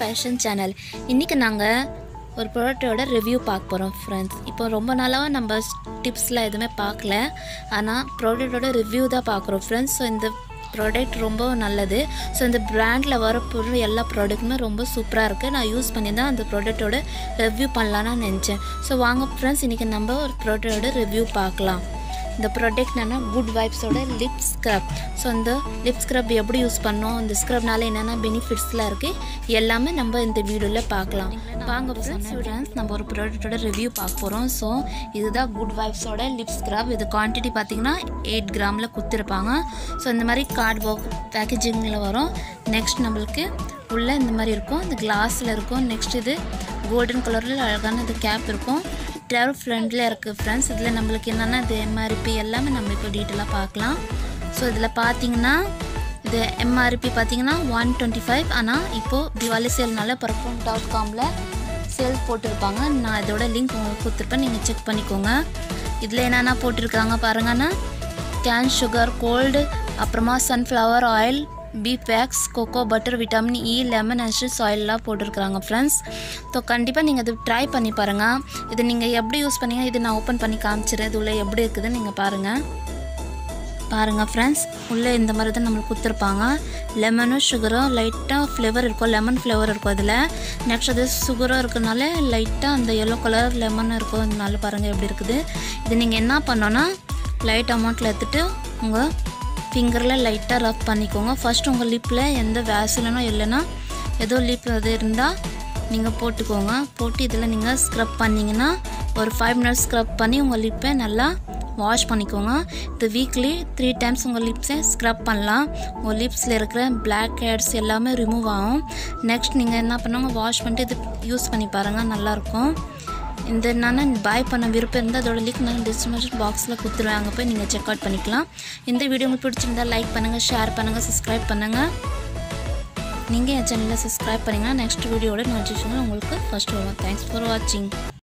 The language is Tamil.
Fashion channel. இன்றைக்கி நாங்கள் ஒரு ப்ராடக்ட்டோட ரிவ்யூ பார்க்க போகிறோம் ஃப்ரெண்ட்ஸ். இப்போ ரொம்ப நாளாக நம்ம டிப்ஸ்லாம் எதுவுமே பார்க்கல, ஆனால் ப்ராடக்ட்டோட ரிவ்யூ தான் பார்க்குறோம் ஃப்ரெண்ட்ஸ். ஸோ இந்த ப்ராடக்ட் ரொம்ப நல்லது. ஸோ இந்த பிராண்டில் வர பொருள் எல்லா ப்ராடக்ட்டுமே ரொம்ப சூப்பராக இருக்குது. நான் யூஸ் பண்ணி தான் அந்த ப்ராடக்ட்டோட ரிவ்யூ பண்ணலான்னு நினச்சேன். ஸோ வாங்க ஃப்ரெண்ட்ஸ், இன்றைக்கி நம்ம ஒரு ப்ராடக்ட்டோட ரிவ்யூ பார்க்கலாம். இந்த ப்ராடக்ட் என்னென்னா குட் வைப்ஸோட லிப் ஸ்க்ரப். ஸோ இந்த லிப் ஸ்க்ரப் எப்படி யூஸ் பண்ணோம், இந்த ஸ்க்ரப்னால என்னென்ன பெனிஃபிட்ஸ்லாம் இருக்குது எல்லாமே நம்ம இந்த வீடியோவில் பார்க்கலாம். வாங்க ஃப்ரெண்ட்ஸ், நம்ம ஒரு ப்ராடக்ட்டோட ரிவ்யூ பார்க்க போகிறோம். ஸோ இதுதான் குட் வைப்ஸோட லிப் ஸ்க்ரப். இது குவான்டிட்டி பார்த்திங்கன்னா 8 கிராமில் கொடுத்துருப்பாங்க. ஸோ இந்த மாதிரி கார்ட் பேக்கேஜிங்கில் வரும். நெக்ஸ்ட் நம்மளுக்கு உள்ளே இந்த மாதிரி இருக்கும், இந்த கிளாஸில் இருக்கும். நெக்ஸ்ட் இது கோல்டன் கலரில் அழகான இது கேப் இருக்கும். ட்ராவல் ஃப்ரெண்ட்லியாக இருக்குது ஃப்ரெண்ட்ஸ். இதில் நம்மளுக்கு என்னென்னா இது எம்ஆர்பி எல்லாமே நம்ம இப்போ டீட்டெயிலாக பார்க்கலாம். ஸோ இதில் பார்த்தீங்கன்னா இது எம்ஆர்பி பார்த்தீங்கன்னா 125. ஆனால் இப்போது திவாலி சேல்னால perfume.comல சேல் போட்டிருப்பாங்க. நான் இதோட லிங்க் உங்களுக்கு கொடுத்துருப்பேன், நீங்கள் செக் பண்ணிக்கோங்க. இதில் என்னென்ன போட்டிருக்காங்க பாருங்கன்னா, கேன் சுகர், கோல்டு, அப்புறமா sunflower oil, beeswax, cocoa butter, vitamin E, lemon essence ஆயிலெலாம் போட்டிருக்கிறாங்க ஃப்ரெண்ட்ஸ். ஸோ கண்டிப்பாக நீங்கள் இது ட்ரை பண்ணி பாருங்கள். இது நீங்கள் எப்படி யூஸ் பண்ணீங்க, இது நான் ஓப்பன் பண்ணி காமிச்சிடுறேன். இது உள்ளே எப்படி இருக்குதுன்னு நீங்கள் பாருங்கள் ஃப்ரெண்ட்ஸ். உள்ளே இந்த மாதிரி தான் நம்மளுக்கு கொடுத்துருப்பாங்க. லெமனும் சுகரும் லைட்டாக ஃப்ளேவர் இருக்கும், லெமன் ஃப்ளேவர் இருக்கும் அதில். நெக்ஸ்ட் அது சுகரும் இருக்கிறதுனால லைட்டாக அந்த எல்லோ கலர் லெமன் இருக்கும். அதனால பாருங்கள் எப்படி இருக்குது. இது நீங்கள் என்ன பண்ணோன்னா லைட் அமௌண்ட்டில் எடுத்துகிட்டு உங்கள் ஃபிங்கரில் லைட்டாக ரப் பண்ணிக்கோங்க. ஃபஸ்ட்டு உங்கள் லிப்பில் எந்த வேசலனும் இல்லைன்னா ஏதோ லிப் அது இருந்தால் நீங்கள் போட்டுக்கோங்க. போட்டு இதில் நீங்கள் ஸ்க்ரப் பண்ணிங்கன்னா ஒரு 5 மினிட்ஸ் ஸ்க்ரப் பண்ணி உங்கள் லிப்பை நல்லா வாஷ் பண்ணிக்கோங்க. இது வீக்லி 3 டைம்ஸ் உங்கள் லிப்ஸை ஸ்க்ரப் பண்ணலாம். உங்கள் லிப்ஸில் இருக்கிற பிளாக் ஹெட்ஸ் எல்லாமே ரிமூவ் ஆகும். நெக்ஸ்ட் நீங்கள் என்ன பண்ணுவாங்க, வாஷ் பண்ணிட்டு இது யூஸ் பண்ணி பாருங்கள், நல்லாயிருக்கும். இந்த நான் பாய் பண்ண விருப்பம் இருந்தால் அதோட லிங்க் நான் டிஸ்கிரிப்ஷன் பாக்ஸில் கொடுத்துருவேன், அங்கே போய் நீங்கள் செக் அவுட் பண்ணிக்கலாம். இந்த வீடியோ உங்களுக்கு பிடிச்சிருந்தால் லைக் பண்ணுங்கள், ஷேர் பண்ணுங்கள், சப்ஸ்கிரைப் பண்ணுங்கள். நீங்கள் என் சேனலில் சப்ஸ்கிரைப் பண்ணிங்கன்னா நெக்ஸ்ட் வீடியோட நோட்டிஃபிகேஷன் உங்களுக்கு ஃபஸ்ட்டு வரும். தேங்க்ஸ் ஃபார் வாட்சிங்.